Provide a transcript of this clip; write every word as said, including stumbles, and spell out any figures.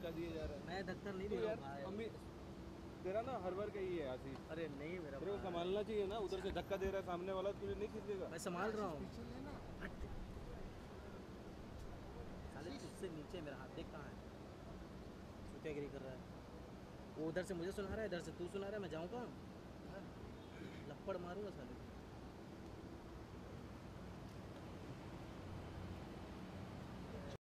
धक्का दिए जा रहा है। मैं धक्का नहीं तो दे रहा यार हूँ भाई। अम्मी तेरा ना हर बार का ही है आशीष, अरे नहीं मेरा तेरे को भाई। संभालना चाहिए ना, उधर से धक्का दे रहा है सामने वाला, तुझे नहीं खींचेगा। मैं संभाल रहा हूँ। पीछे लेना। हट। साले तुझसे नीचे मेरा हाथ देख कहाँ है। चुतियागिरी कर रहा है। वो उधर से मुझे सुना रहा है, इधर से तू सुना रहा है, मैं जाऊँ कहाँ? लपड़ मारूंगा साले।